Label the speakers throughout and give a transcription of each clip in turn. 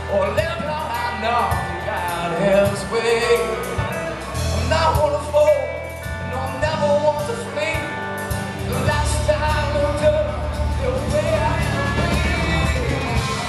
Speaker 1: or left behind, knocking out his way. I'm not one to fall, no, I never want to flee. The last time I looked up, the way I am free.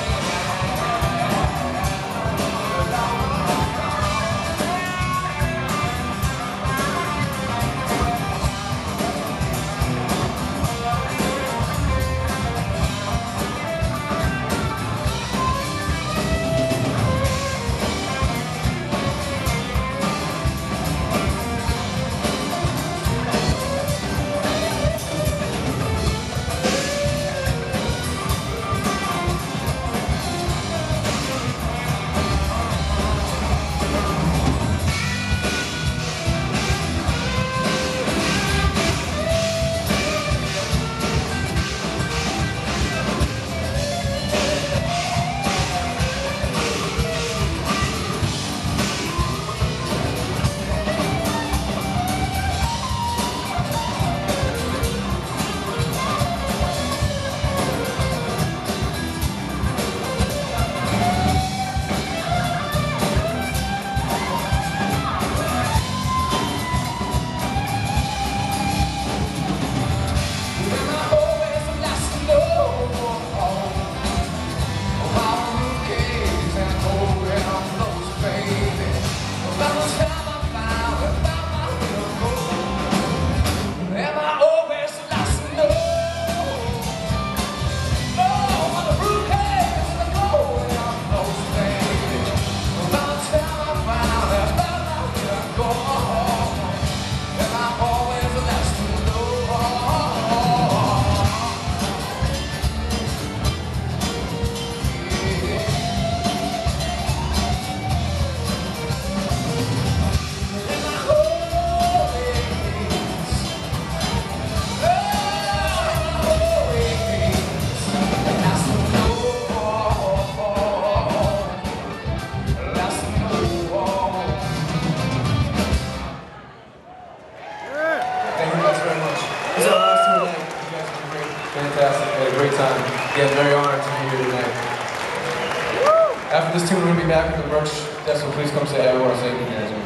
Speaker 1: Thank you guys very much. This is our last tour tonight. You guys have been great. Fantastic. We had a great time. Again, very honored to be here tonight. After this tune, we're going to be back at the merch desk, so please come say hi. We want to say you guys.